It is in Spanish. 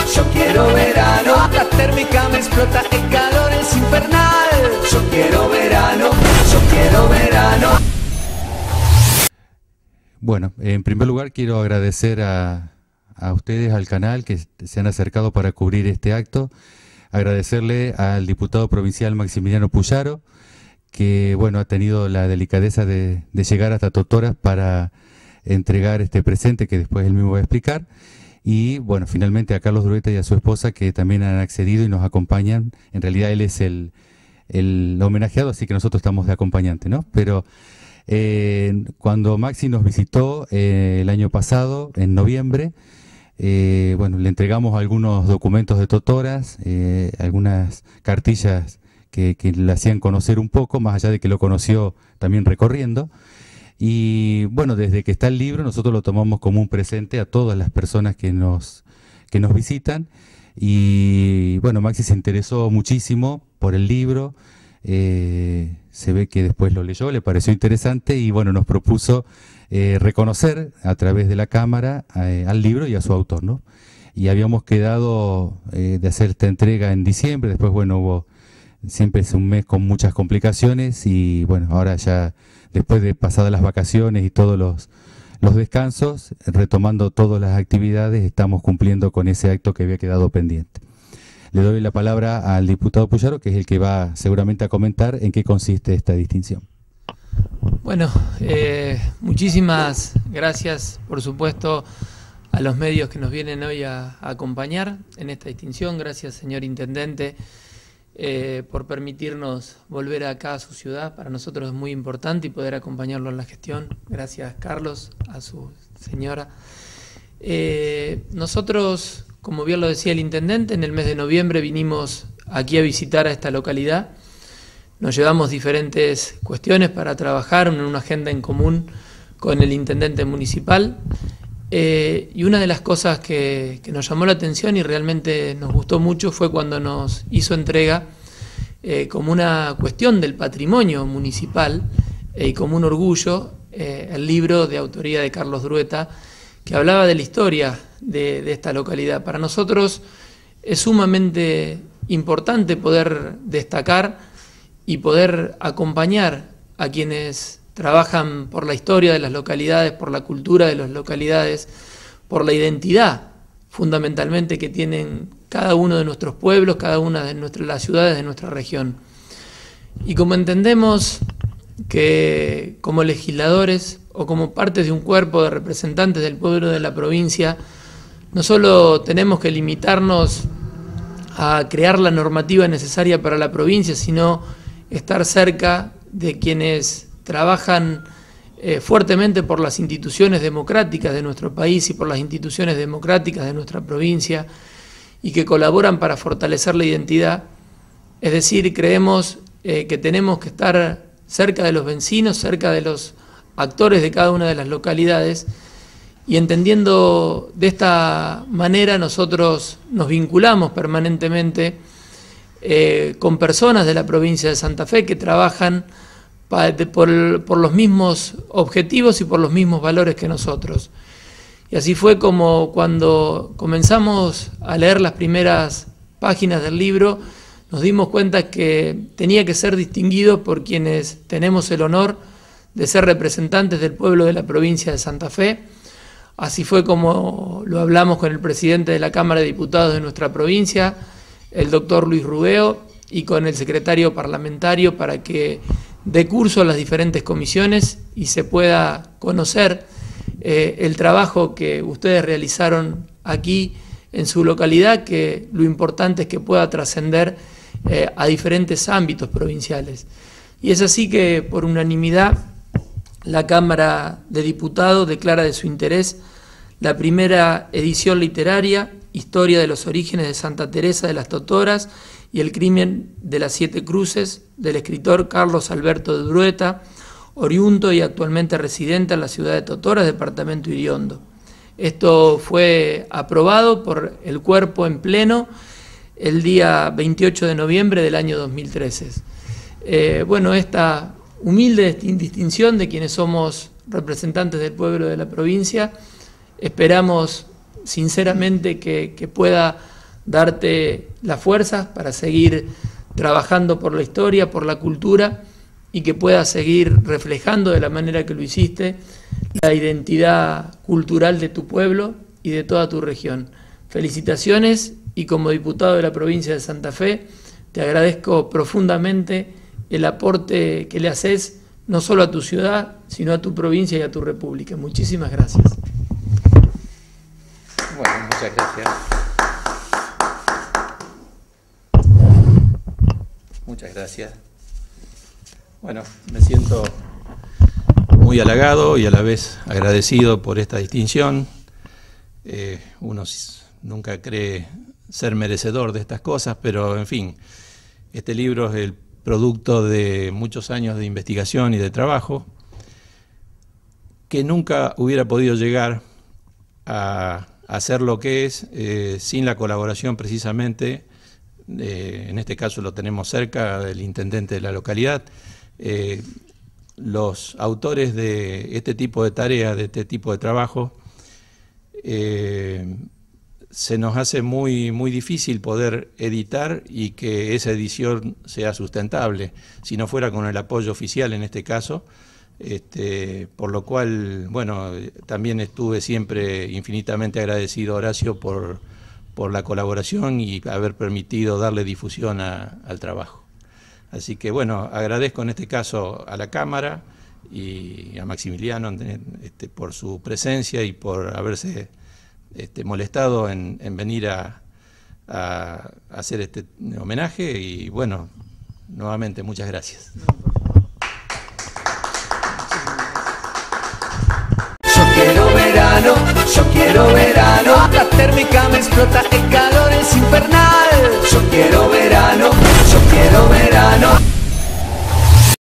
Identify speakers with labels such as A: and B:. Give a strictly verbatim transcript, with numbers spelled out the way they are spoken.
A: Yo quiero verano, la térmica me explota, el calor es infernal. Yo quiero verano, yo quiero verano.
B: Bueno, en primer lugar quiero agradecer a, a ustedes, al canal, que se han acercado para cubrir este acto. Agradecerle al diputado provincial Maximiliano Puyaro, que bueno, ha tenido la delicadeza de, de llegar hasta Totoras para entregar este presente que después él mismo va a explicar. Y bueno, finalmente a Carlos Drueta y a su esposa, que también han accedido y nos acompañan. En realidad él es el, el homenajeado, así que nosotros estamos de acompañante, ¿no? Pero eh, cuando Maxi nos visitó eh, el año pasado, en noviembre, Eh, bueno, le entregamos algunos documentos de Totoras, eh, algunas cartillas que, que le hacían conocer un poco, más allá de que lo conoció también recorriendo. Y bueno, desde que está el libro, nosotros lo tomamos como un presente a todas las personas que nos, que nos visitan. Y bueno, Maxi se interesó muchísimo por el libro, eh, se ve que después lo leyó, le pareció interesante y bueno, nos propuso Eh, reconocer a través de la cámara eh, al libro y a su autor, ¿no? Y habíamos quedado eh, de hacer esta entrega en diciembre, después bueno, hubo, siempre es un mes con muchas complicaciones y bueno, ahora ya después de pasadas las vacaciones y todos los, los descansos, retomando todas las actividades, estamos cumpliendo con ese acto que había quedado pendiente. Le doy la palabra al diputado Puyaro, que es el que va seguramente a comentar en qué consiste esta distinción.
C: Bueno, eh, muchísimas gracias, por supuesto, a los medios que nos vienen hoy a, a acompañar en esta distinción. Gracias, señor Intendente, eh, por permitirnos volver acá a su ciudad. Para nosotros es muy importante y poder acompañarlo en la gestión. Gracias, Carlos, a su señora. Eh, nosotros, como bien lo decía el Intendente, en el mes de noviembre vinimos aquí a visitar a esta localidad. Nos llevamos diferentes cuestiones para trabajar en una agenda en común con el intendente municipal eh, y una de las cosas que, que nos llamó la atención y realmente nos gustó mucho fue cuando nos hizo entrega eh, como una cuestión del patrimonio municipal eh, y como un orgullo eh, el libro de autoría de Carlos Drueta que hablaba de la historia de, de esta localidad. Para nosotros es sumamente importante poder destacar y poder acompañar a quienes trabajan por la historia de las localidades, por la cultura de las localidades, por la identidad fundamentalmente que tienen cada uno de nuestros pueblos, cada una de nuestras, las ciudades de nuestra región. Y como entendemos que como legisladores o como parte de un cuerpo de representantes del pueblo de la provincia, no solo tenemos que limitarnos a crear la normativa necesaria para la provincia, sino estar cerca de quienes trabajan eh, fuertemente por las instituciones democráticas de nuestro país y por las instituciones democráticas de nuestra provincia y que colaboran para fortalecer la identidad. Es decir, creemos eh, que tenemos que estar cerca de los vecinos, cerca de los actores de cada una de las localidades y entendiendo de esta manera nosotros nos vinculamos permanentemente Eh, con personas de la provincia de Santa Fe que trabajan pa, de, por, por los mismos objetivos y por los mismos valores que nosotros. Y así fue como cuando comenzamos a leer las primeras páginas del libro, nos dimos cuenta que tenía que ser distinguido por quienes tenemos el honor de ser representantes del pueblo de la provincia de Santa Fe. Así fue como lo hablamos con el presidente de la Cámara de Diputados de nuestra provincia, el doctor Luis Rubeo, y con el secretario parlamentario para que dé curso a las diferentes comisiones y se pueda conocer eh, el trabajo que ustedes realizaron aquí en su localidad, que lo importante es que pueda trascender eh, a diferentes ámbitos provinciales. Y es así que por unanimidad la Cámara de Diputados declara de su interés la primera edición literaria, Historia de los orígenes de Santa Teresa de las Totoras y el crimen de las Siete Cruces, del escritor Carlos Alberto de Drueta, oriundo y actualmente residente en la ciudad de Totoras, departamento Iriondo. Esto fue aprobado por el cuerpo en pleno el día veintiocho de noviembre del año dos mil trece. Eh, bueno, esta humilde distinción de quienes somos representantes del pueblo de la provincia, esperamos sinceramente que, que pueda darte las fuerzas para seguir trabajando por la historia, por la cultura, y que puedas seguir reflejando de la manera que lo hiciste la identidad cultural de tu pueblo y de toda tu región. Felicitaciones, y como diputado de la provincia de Santa Fe, te agradezco profundamente el aporte que le haces no solo a tu ciudad, sino a tu provincia y a tu república. Muchísimas gracias.
D: Bueno, muchas gracias. Muchas gracias. Bueno, me siento muy halagado y a la vez agradecido por esta distinción. Eh, uno nunca cree ser merecedor de estas cosas, pero en fin, este libro es el producto de muchos años de investigación y de trabajo, que nunca hubiera podido llegar a hacer lo que es eh, sin la colaboración precisamente, eh, en este caso lo tenemos cerca, del intendente de la localidad. Eh, los autores de este tipo de tareas, de este tipo de trabajo, eh, se nos hace muy, muy difícil poder editar y que esa edición sea sustentable, si no fuera con el apoyo oficial en este caso, este, por lo cual, bueno, también estuve siempre infinitamente agradecido a Horacio por, por la colaboración y haber permitido darle difusión a, al trabajo. Así que, bueno, agradezco en este caso a la Cámara y a Maximiliano este, por su presencia y por haberse Este, molestado en, en venir a, a hacer este homenaje, y bueno, nuevamente muchas gracias.
A: Yo quiero verano, yo quiero verano, la térmica me explota el calor.